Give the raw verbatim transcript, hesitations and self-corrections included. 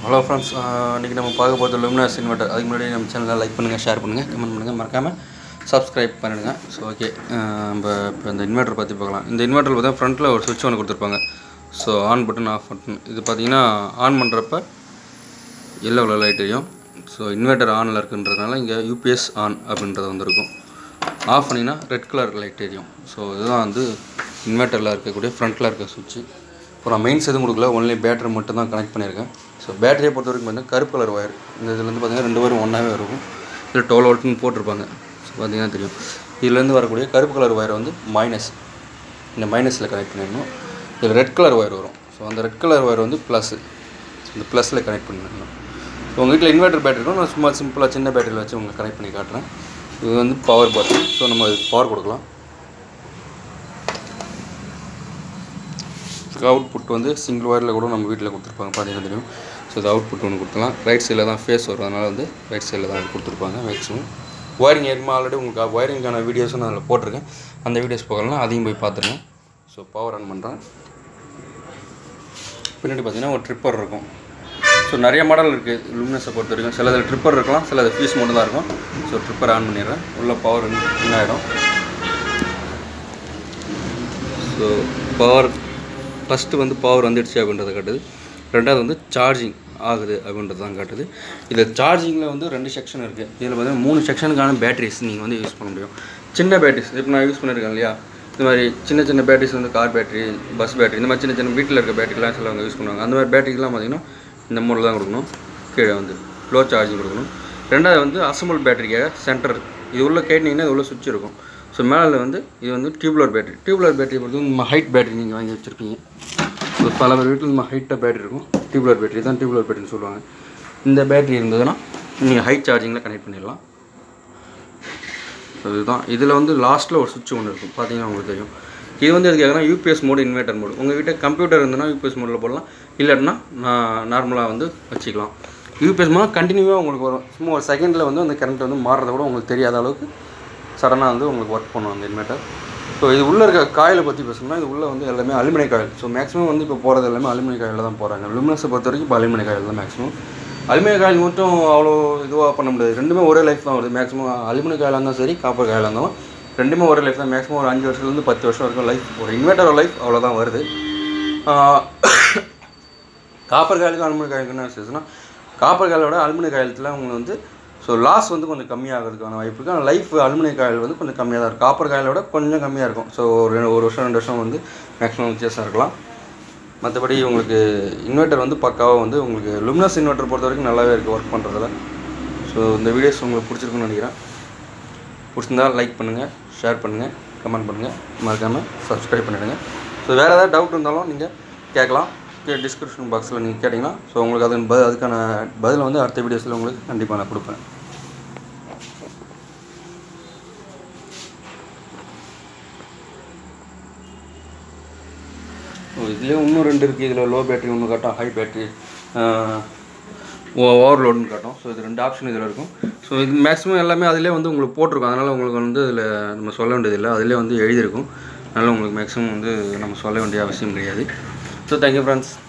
Hello friends, இன்றைக்கி நம்ம பார்க்க போகிறது லுமினஸ் இன்வெர்ட்டர். அதுக்கு முன்னாடி நம்ம சேனலில் லைக் பண்ணுங்கள், ஷேர் பண்ணுங்கள், கமெண்ட் பண்ணுங்கள், மறக்காமல் சப்ஸ்கிரைப் பண்ணிடுங்க. ஸோ ஓகே, நம்ம இப்போ இந்த இன்வெர்ட்டர் பற்றி பார்க்கலாம். இந்த இன்வெர்ட்டர் பார்த்தா ஃப்ரண்ட்டில் ஒரு சுவிட்ச் ஒன்று கொடுத்துருப்பாங்க. So on button, off button. இது பார்த்தீங்கன்னா ஆன் பண்ணுறப்ப எல்லோ கலர் லைட் எரியும். ஸோ இன்வெர்ட்டர் ஆனில் இருக்குன்றதுனால இங்கே யூபிஎஸ் ஆன் அப்படின்றது வந்துருக்கும். ஆஃப் பண்ணிங்கன்னா ரெட் கலர் லைட் எரியும். ஸோ இதுதான் வந்து இன்வெர்ட்டரில் இருக்கக்கூடிய ஃப்ரண்ட்டில் இருக்க சுவிட்சு. இப்போ நான் மெயின்ஸ் எதுவும் கொடுக்கல, ஒன்லி பேட்டரி மட்டும் தான் கனெக்ட் பண்ணியிருக்கேன். ஸோ பேட்டரியை பொறுத்த வரைக்கும் பார்த்தீங்கன்னா கருப்பு கலர் ஒயர். இந்த இதுலேருந்து பார்த்தீங்கன்னா ரெண்டு ஒயரும் ஒன்றாவே இருக்கும். இதில் டுவெல் வோல்ட்னு போட்டிருப்பாங்க. ஸோ பார்த்தீங்கன்னா தெரியும். இதுலேருந்து வரக்கூடிய கருப்பு கலர் ஒயர் வந்து மைனஸ், இந்த மைனஸில் கனெக்ட் பண்ணிடணும். இதில் ரெட் கலர் ஒயர் வரும். ஸோ அந்த ரெட் கலர் ஒயர் வந்து ப்ளஸ்ஸு, இந்த ப்ளஸில் கனெக்ட் பண்ணிடணும். ஸோ உங்கள் வீட்டில் இன்வெர்ட்டர் பேட்டரி இருக்கும், நான் சும்மா சிம்பிளாக சின்ன பேட்டரியில் வச்சு உங்களுக்கு கனெக்ட் பண்ணி காட்டுறேன். இது வந்து பவர் பட்டன். ஸோ நம்ம இதுக்கு பவர் கொடுக்கலாம். அவுட்புட் வந்து சிங்கிள் ஒயரில் கூட நம்ம வீட்டில் கொடுத்துருப்பாங்க, பார்த்தீங்கன்னா தெரியும். ஸோ இது அவுட்புட் ஒன்று கொடுத்துலாம். ரைட் சைடில் தான் ஃபேஸ் வரும், அதனால் வந்து ரைட் சைடில் தான் கொடுத்துருப்பாங்க மேக்ஸிமம். ஒயரிங் ஏற்கனவே ஆல்ரெடி உங்களுக்கு ஒயரிங்கான வீடியோஸும் நான் அதில் போட்டிருக்கேன். அந்த வீடியோஸ் போகலாம், அதையும் போய் பார்த்துருங்க. ஸோ பவர் ஆன் பண்ணுறேன். பின்னாடி பார்த்தீங்கன்னா ஒரு ட்ரிப்பர் இருக்கும். ஸோ நிறைய மாடல் இருக்குது லுமினஸை பொறுத்த வரைக்கும். சில இதில் ட்ரிப்பர் இருக்கலாம், சில அது ஃபீஸ் மட்டும் தான் இருக்கும். ஸோ ட்ரிப்பர் ஆன் பண்ணிடுறேன். உள்ள பவர் என்ன ஆகிடும். ஸோ பவர் ஃபஸ்ட்டு வந்து பவர் வந்துடுச்சு அப்படின்றத காட்டுது. ரெண்டாவது வந்து சார்ஜிங் ஆகுது அப்படின்றது தான் காட்டுது. இதில் சார்ஜிங்கில் வந்து ரெண்டு செக்ஷன் இருக்குது. இதில் பார்த்தீங்கன்னா மூணு செக்ஷனுக்கான பேட்டரிஸ் நீங்கள் வந்து யூஸ் பண்ண முடியும். சின்ன பேட்டரிஸ் இப்போ நான் யூஸ் பண்ணியிருக்கேன் இல்லையா, இந்த மாதிரி சின்ன சின்ன பேட்டரிஸ் வந்து கார் பேட்டரி, பஸ் பேட்டரி, இந்த மாதிரி சின்ன சின்ன வீட்டில் இருக்க பேட்டரிலாம் சில அவங்க யூஸ் பண்ணுவாங்க. அந்த மாதிரி பேட்டரிக்கெலாம் பார்த்திங்கன்னா இந்த மூடில் தான் கொடுக்கணும். கீழே வந்து லோ சார்ஜிங் கொடுக்கணும். ரெண்டாவது வந்து அசம்பிள் பேட்டரிக்காக சென்டர், இது உள்ள கேட்டிங்கன்னா இது உள்ள சுவிட்ச் இருக்கும். ஸோ மேலே வந்து இது வந்து டியூப்லர் பேட்டரி. டியூப்லர் பேட்டரி பொறுத்து நம்ம ஹைட் பேட்டரி நீங்கள் வாங்கி வச்சுருப்பீங்க. ஸோ பல பேர் வீட்டில் நம்ம ஹைட்டாக பேட்டரி இருக்கும். டியூப்லர் பேட்டரி தான் டியூப்லர் பேட்டரின்னு சொல்லுவாங்க. இந்த பேட்டரி இருந்ததுன்னா நீங்கள் ஹை சார்ஜிங்கில் கனெக்ட் பண்ணிடலாம். ஸோ இதுதான். இதில் வந்து லாஸ்ட்டில் ஒரு சுவிட்ச் ஒன்று இருக்கும், பார்த்தீங்கன்னா உங்களுக்கு தெரியும். இது வந்து எதுக்காகனா யூபிஎஸ் மோடு, இன்வெர்ட்டர் மோடு. உங்கள் வீட்டை கம்ப்யூட்டர் இருந்ததுன்னா யூபிஎஸ் மோடில் போடலாம், இல்லாட்டினா நான் நார்மலாக வந்து வச்சுக்கலாம். யூபிஎஸ் மோட் கண்டினியூவாக உங்களுக்கு வரும். சும்மா ஒரு செகண்டில் வந்து அந்த கரண்ட் வந்து மாறுறத கூட உங்களுக்கு தெரியாத அளவுக்கு சடனாக வந்து உங்களுக்கு ஒர்க் பண்ணும் அந்த இன்வெர்ட்டர். ஸோ இது உள்ளே இருக்க காயிலை பற்றி பேசணும்னா, இது உள்ளே வந்து எல்லாமே அலுமினிய காயில். ஸோ மேக்ஸிமம் வந்து இப்போ போகிறது எல்லாமே அலுமினிய காயில் தான் போகிறாங்க. லுமினஸை பொறுத்த வரைக்கும் இப்போ அலுமினிய காயில் தான் மேக்ஸிமம். அலுமினிய காயில் மட்டும் அவ்வளோ இதுவாக பண்ண முடியாது. ரெண்டுமே ஒரே லைஃப் தான் வருது. மேக்ஸிமம் அலுமினிய காயிலாக இருந்தாலும் சரி, காப்பர் காயிலாக இருந்தாலும் ரெண்டுமே ஒரே லைஃப் தான். மேக்ஸிமம் ஒரு அஞ்சு வருஷத்துலேருந்து பத்து வருஷம் வரைக்கும் லைஃப் ஒரு இன்வெர்ட்டர் லைஃப் அவ்வளோதான் வருது. காப்பர் காயிலுக்கும் அலுமினிய காயிலுக்கு என்ன விசேஷம்னா, காப்பர் காயிலோட அலுமினிய காயிலத்தில் உங்களுக்கு வந்து ஸோ லாஸ் வந்து கொஞ்சம் கம்மியாகிறதுக்கான வாய்ப்பு இருக்குது. ஆனால் லைஃப் அலுமினிய காயில் வந்து கொஞ்சம் கம்மியாக தான் இருக்கும். காப்பர் காயிலோட கொஞ்சம் கம்மியாக இருக்கும். ஸோ ஒரு ஒரு வருஷம் ரெண்டு வருஷம் வந்து மேக்ஸிமம் வித்தியாசம் இருக்கலாம். மற்றபடி உங்களுக்கு இன்வெர்ட்டர் வந்து பக்காவாக வந்து உங்களுக்கு லுமினஸ் இன்வெர்ட்டர் பொறுத்த வரைக்கும் நல்லாவே இருக்குது ஒர்க் பண்ணுறதுல. ஸோ இந்த வீடியோஸ் உங்களுக்கு பிடிச்சிருக்குன்னு நினைக்கிறேன். பிடிச்சிருந்தால் லைக் பண்ணுங்கள், ஷேர் பண்ணுங்கள், கமெண்ட் பண்ணுங்கள், மறக்காமல் சப்ஸ்கிரைப் பண்ணிவிடுங்க. ஸோ வேறு ஏதாவது டவுட் இருந்தாலும் நீங்கள் கேட்கலாம். டிஸ்கிரிப்ஷன் பாக்ஸில் நீங்கள் கேட்டிங்கன்னா ஸோ உங்களுக்கு அது ப அதுக்கான பதில் வந்து அடுத்த வீடியோஸில் உங்களுக்கு கண்டிப்பாக நான் கொடுப்பேன். இதுலேயே இன்னும் ரெண்டு இருக்குது. இதில் லோ பேட்டரி ஒன்று காட்டும், ஹை பேட்டரி, ஓவர்லோடுன்னு காட்டும். ஸோ இது ரெண்டு ஆப்ஷன் இதில் இருக்கும். ஸோ இது மேக்ஸிமம் எல்லாமே அதிலே வந்து உங்களுக்கு போட்டிருக்கும். அதனால் உங்களுக்கு வந்து இதில் நம்ம சொல்ல வேண்டியதில்லை, அதிலே வந்து எழுதியிருக்கும். அதனால் உங்களுக்கு மேக்ஸிமம் வந்து நம்ம சொல்ல வேண்டிய அவசியம் கிடையாது. So thank you friends.